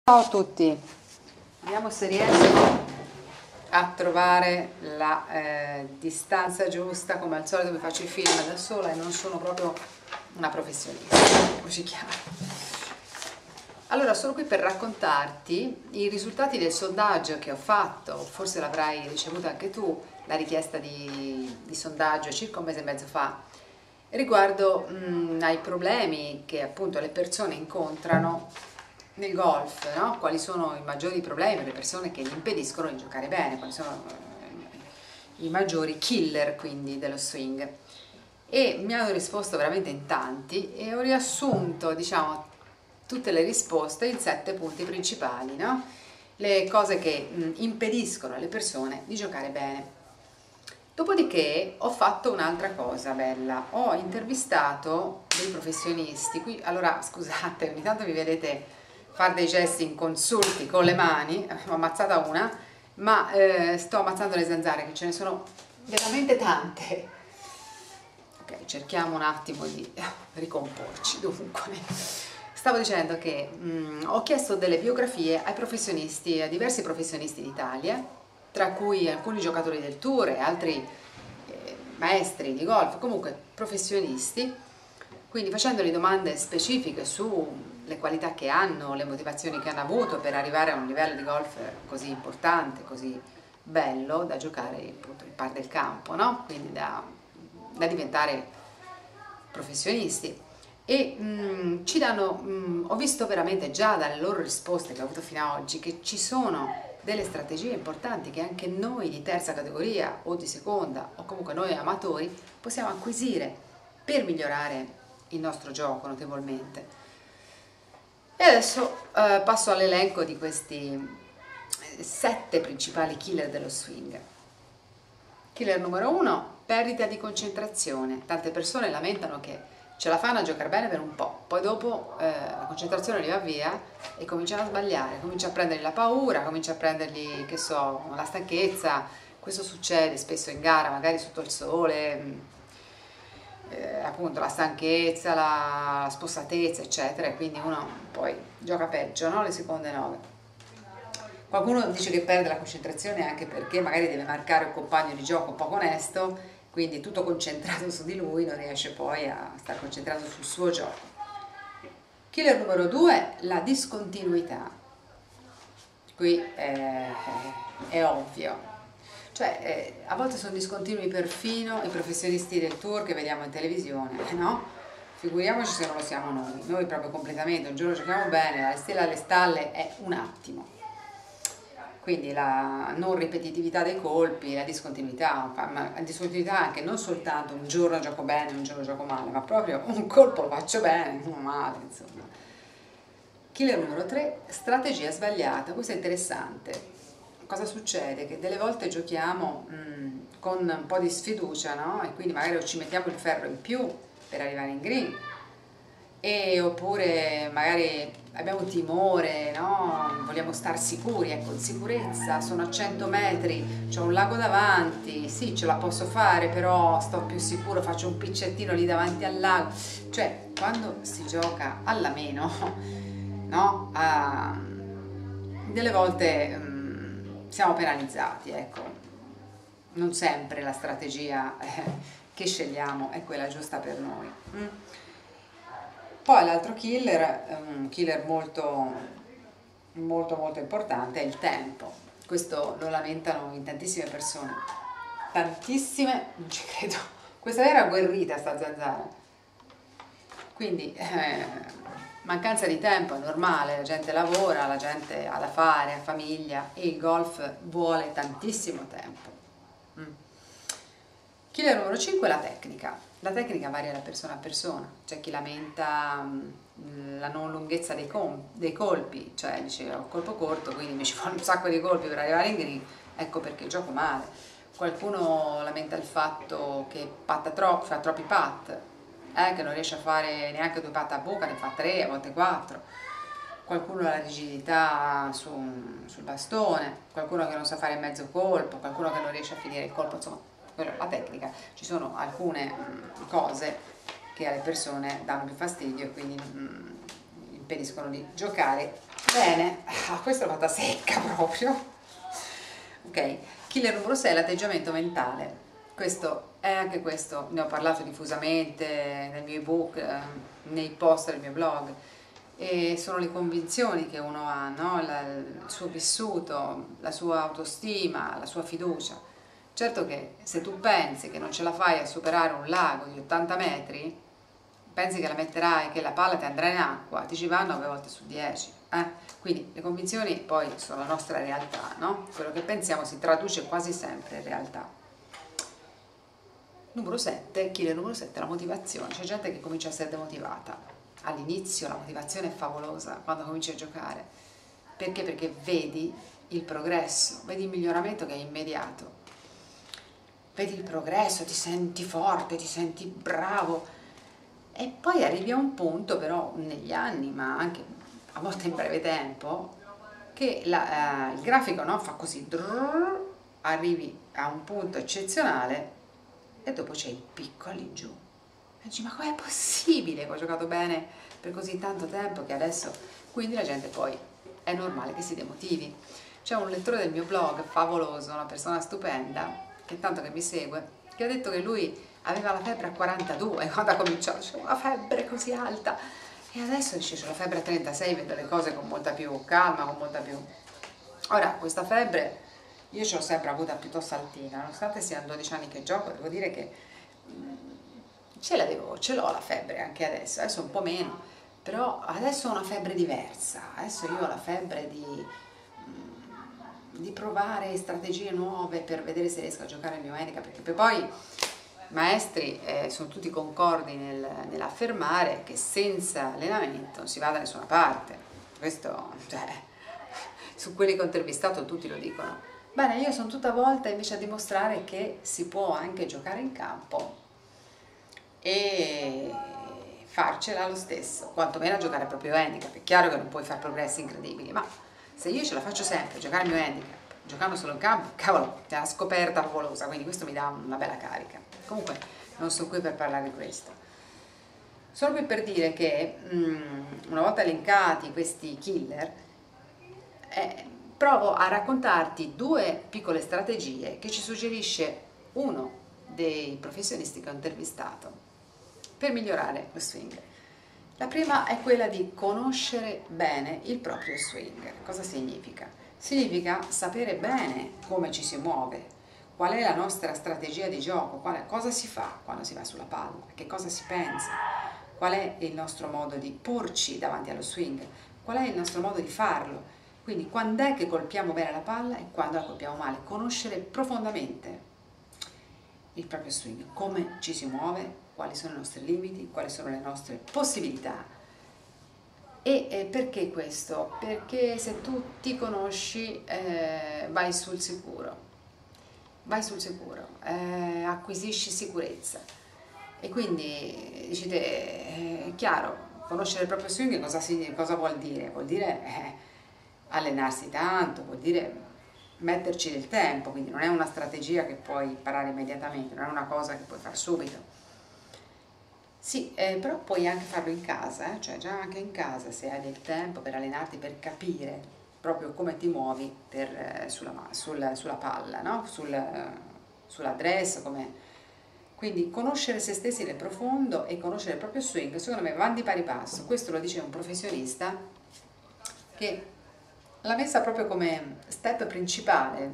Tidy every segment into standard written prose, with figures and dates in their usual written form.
Ciao a tutti, vediamo se riesco a trovare la distanza giusta. Come al solito mi faccio i film da sola e non sono proprio una professionista, eccoci chiaro. Allora, sono qui per raccontarti i risultati del sondaggio che ho fatto. Forse l'avrai ricevuta anche tu, la richiesta di sondaggio circa un mese e mezzo fa, riguardo ai problemi che appunto le persone incontrano nel golf, no? Quali sono i maggiori problemi per le persone che gli impediscono di giocare bene, quali sono i maggiori killer quindi dello swing. E mi hanno risposto veramente in tanti e ho riassunto, diciamo, tutte le risposte in 7 punti principali, no? Le cose che impediscono alle persone di giocare bene. Dopodiché ho fatto un'altra cosa bella, ho intervistato dei professionisti. Qui, allora scusate, ogni tanto mi vedete fare dei gesti inconsulti con le mani, ho ammazzata una, ma sto ammazzando le zanzare, che ce ne sono veramente tante. Ok, cerchiamo un attimo di ricomporci. Dunque, stavo dicendo che ho chiesto delle biografie ai professionisti, a diversi professionisti d'Italia, tra cui alcuni giocatori del tour e altri maestri di golf, comunque professionisti, quindi facendogli domande specifiche sulle qualità che hanno, le motivazioni che hanno avuto per arrivare a un livello di golf così importante, così bello da giocare appunto il par del campo, no? Quindi da diventare professionisti. E ci danno, ho visto veramente già dalle loro risposte che ho avuto fino ad oggi che ci sono delle strategie importanti che anche noi di terza categoria o di seconda o comunque noi amatori possiamo acquisire per migliorare il nostro gioco notevolmente. E adesso passo all'elenco di questi 7 principali killer dello swing. Killer numero 1, perdita di concentrazione. Tante persone lamentano che ce la fanno a giocare bene per un po', poi dopo la concentrazione gli va via e cominciano a sbagliare, comincia a prendergli la paura, comincia a prendergli, che so, la stanchezza. Questo succede spesso in gara, magari sotto il sole, appunto la stanchezza, la spossatezza, eccetera, e quindi uno poi gioca peggio, no? Le seconde 9. Qualcuno dice che perde la concentrazione anche perché magari deve marcare un compagno di gioco poco onesto, quindi tutto concentrato su di lui, non riesce poi a stare concentrato sul suo gioco. Killer numero 2, la discontinuità. Qui è ovvio, cioè a volte sono discontinui perfino i professionisti del tour che vediamo in televisione, no? Figuriamoci se non lo siamo noi proprio completamente, un giorno giochiamo bene, la stella alle stalle è un attimo. Quindi la non ripetitività dei colpi, la discontinuità, ma la discontinuità anche non soltanto un giorno gioco bene, un giorno gioco male, ma proprio un colpo lo faccio bene, uno male, insomma. Killer numero 3, strategia sbagliata. Questo è interessante. Cosa succede? Che delle volte giochiamo con un po' di sfiducia, no? E quindi magari ci mettiamo il ferro in più per arrivare in green, oppure magari abbiamo timore, no? Vogliamo star sicuri, ecco, in sicurezza, sono a 100 metri, c'ho un lago davanti, sì, ce la posso fare, però sto più sicuro, faccio un piccettino lì davanti al lago. Cioè, quando si gioca alla meno, no? Delle volte siamo penalizzati, ecco. Non sempre la strategia che scegliamo è quella giusta per noi. Poi l'altro killer, un killer molto importante, è il tempo. Questo lo lamentano in tantissime persone. Tantissime, non ci credo. Questa era agguerrita sta zanzara. Quindi mancanza di tempo è normale, la gente lavora, la gente ha da fare, ha famiglia e il golf vuole tantissimo tempo. Killer numero 5 è la tecnica. La tecnica varia da persona a persona, c'è chi lamenta la non lunghezza dei colpi, cioè dice ho colpo corto quindi mi ci fanno un sacco di colpi per arrivare in green, ecco perché gioco male. Qualcuno lamenta il fatto che patta troppo, fa troppi putt, che non riesce a fare neanche 2 putt a buca, ne fa 3, a volte 4. Qualcuno ha la rigidità sul bastone, qualcuno che non sa fare mezzo colpo, qualcuno che non riesce a finire il colpo, insomma. La tecnica, ci sono alcune cose che alle persone danno più fastidio e quindi impediscono di giocare bene. Questa l'ho fatta secca proprio. Ok, killer numero 6, l'atteggiamento mentale. Questo è anche questo, ne ho parlato diffusamente nel mio ebook, nei post del mio blog, e sono le convinzioni che uno ha, no? Il suo vissuto, la sua autostima, la sua fiducia. Certo che se tu pensi che non ce la fai a superare un lago di 80 metri, pensi che la metterai, che la palla ti andrà in acqua, ti ci vanno 9 volte su 10. Quindi le convinzioni poi sono la nostra realtà, no? Quello che pensiamo si traduce quasi sempre in realtà. Numero 7, killer numero 7, la motivazione. C'è gente che comincia a essere demotivata. All'inizio la motivazione è favolosa quando cominci a giocare. Perché? Perché vedi il progresso, vedi il miglioramento che è immediato. Vedi il progresso, ti senti forte, ti senti bravo. E poi arrivi a un punto però negli anni, ma anche a volte in breve tempo, che il grafico, no, fa così, arrivi a un punto eccezionale e dopo c'è il picco all'ingiù. E dici, ma com'è possibile che ho giocato bene per così tanto tempo che adesso... Quindi la gente poi è normale che si demotivi. C'è un lettore del mio blog favoloso, una persona stupenda, che tanto che mi segue, che ha detto che lui aveva la febbre a 42 quando ha cominciato, cioè una febbre così alta, e adesso dice c'ho la febbre a 36, vedo le cose con molta più calma, con molta più... Ora, questa febbre io ce l'ho sempre avuta piuttosto altina, nonostante siano 12 anni che gioco, devo dire che ce l'ho la febbre anche adesso un po' meno, però adesso ho una febbre diversa, adesso io ho la febbre di provare strategie nuove per vedere se riesco a giocare il mio handicap, perché poi i maestri sono tutti concordi nell'affermare che senza allenamento non si va da nessuna parte. Questo, cioè, su quelli che ho intervistato tutti lo dicono. Bene, io sono tutta volta invece a dimostrare che si può anche giocare in campo e farcela lo stesso, quantomeno a giocare il proprio handicap. È chiaro che non puoi fare progressi incredibili, ma se io ce la faccio sempre, giocare il mio handicap, giocando solo in campo, cavolo, è una scoperta favolosa, quindi questo mi dà una bella carica. Comunque non sono qui per parlare di questo, sono qui per dire che una volta elencati questi killer, provo a raccontarti due piccole strategie che ci suggerisce uno dei professionisti che ho intervistato per migliorare lo swing. La prima è quella di conoscere bene il proprio swing. Cosa significa? Significa sapere bene come ci si muove, qual è la nostra strategia di gioco, cosa si fa quando si va sulla palla, che cosa si pensa, qual è il nostro modo di porci davanti allo swing, qual è il nostro modo di farlo. Quindi quando è che colpiamo bene la palla e quando la colpiamo male. Conoscere profondamente il proprio swing, come ci si muove, quali sono i nostri limiti, quali sono le nostre possibilità. E perché questo? Perché se tu ti conosci vai sul sicuro, acquisisci sicurezza. E quindi dicete, è chiaro, conoscere il proprio swing cosa vuol dire? Vuol dire allenarsi tanto, vuol dire metterci del tempo, quindi non è una strategia che puoi imparare immediatamente, non è una cosa che puoi fare subito. Sì, però puoi anche farlo in casa, cioè già anche in casa, se hai del tempo per allenarti, per capire proprio come ti muovi sulla palla, no? Sull'address, quindi conoscere se stessi nel profondo e conoscere il proprio swing, secondo me vanno di pari passo. Questo lo dice un professionista che l'ha messa proprio come step principale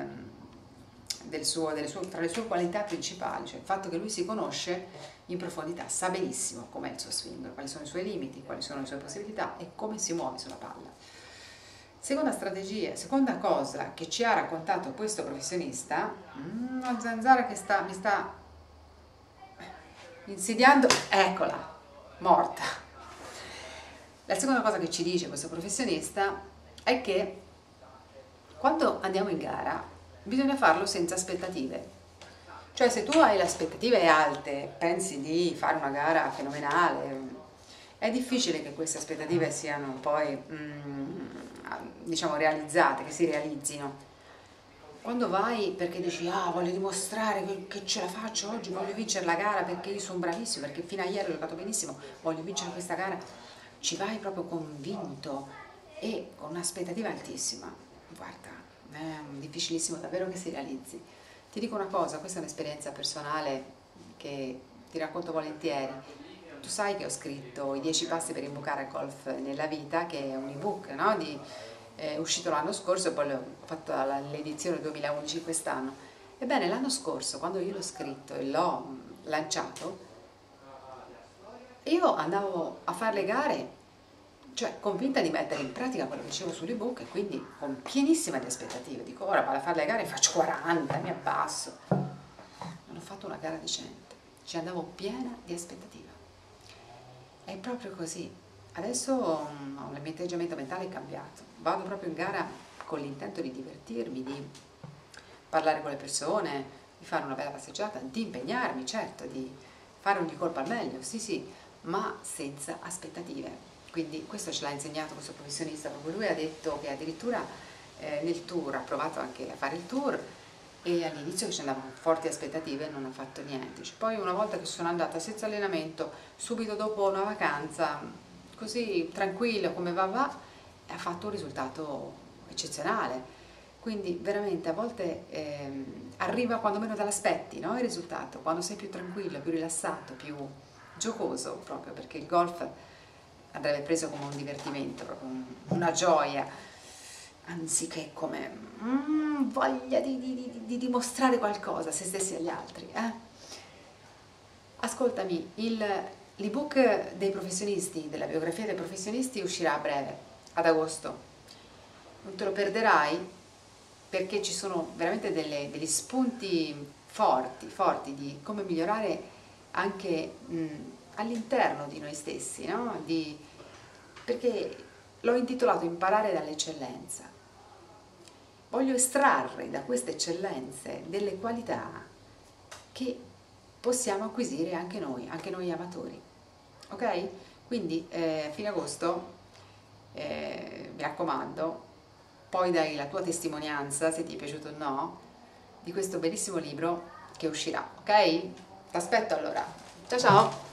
tra le sue qualità principali, cioè il fatto che lui si conosce in profondità, sa benissimo com'è il suo swing, quali sono i suoi limiti, quali sono le sue possibilità e come si muove sulla palla. Seconda strategia, seconda cosa che ci ha raccontato questo professionista, una zanzara che mi sta insidiando, eccola, morta. La seconda cosa che ci dice questo professionista è che quando andiamo in gara bisogna farlo senza aspettative. Cioè se tu hai le aspettative alte, pensi di fare una gara fenomenale, è difficile che queste aspettative siano poi, diciamo, realizzate, che si realizzino. Quando vai perché dici, voglio dimostrare che ce la faccio oggi, voglio vincere la gara perché io sono bravissimo, perché fino a ieri ho giocato benissimo, voglio vincere questa gara, ci vai proprio convinto e con un'aspettativa altissima, guarda, è difficilissimo davvero che si realizzi. Ti dico una cosa, questa è un'esperienza personale che ti racconto volentieri. Tu sai che ho scritto i 10 passi per imbucare al golf nella vita, che è un ebook, no? Uscito l'anno scorso e poi l'ho fatto l'edizione 2011 quest'anno. Ebbene, l'anno scorso, quando io l'ho scritto e l'ho lanciato, io andavo a fare le gare, cioè convinta di mettere in pratica quello che dicevo sull'ebook e quindi con pienissima di aspettative. Dico, ora vado a fare le gare e faccio 40, mi abbasso. Non ho fatto una gara decente, ci andavo piena di aspettativa. È proprio così. Adesso il mio atteggiamento mentale è cambiato. Vado proprio in gara con l'intento di divertirmi, di parlare con le persone, di fare una bella passeggiata, di impegnarmi, certo, di fare ogni colpo al meglio, sì sì, ma senza aspettative. Quindi questo ce l'ha insegnato questo professionista, proprio lui ha detto che addirittura nel tour, ha provato anche a fare il tour e all'inizio che ci andavano forti aspettative non ha fatto niente. Poi una volta che sono andata senza allenamento, subito dopo una vacanza, così tranquillo come va, ha fatto un risultato eccezionale. Quindi veramente a volte arriva quando meno te l'aspetti, no? Il risultato, quando sei più tranquillo, più rilassato, più giocoso, proprio perché il golf andrebbe preso come un divertimento, proprio una gioia, anziché come voglia di dimostrare qualcosa a se stessi e agli altri. Ascoltami, l'ebook dei professionisti, della biografia dei professionisti uscirà a breve, ad agosto. Non te lo perderai perché ci sono veramente degli spunti forti di come migliorare anche all'interno di noi stessi, no? Perché l'ho intitolato Imparare dall'eccellenza. Voglio estrarre da queste eccellenze delle qualità che possiamo acquisire anche noi amatori, ok? Quindi fine agosto, mi raccomando, poi dai la tua testimonianza, se ti è piaciuto o no, di questo bellissimo libro che uscirà, ok? Ti aspetto allora, ciao ciao!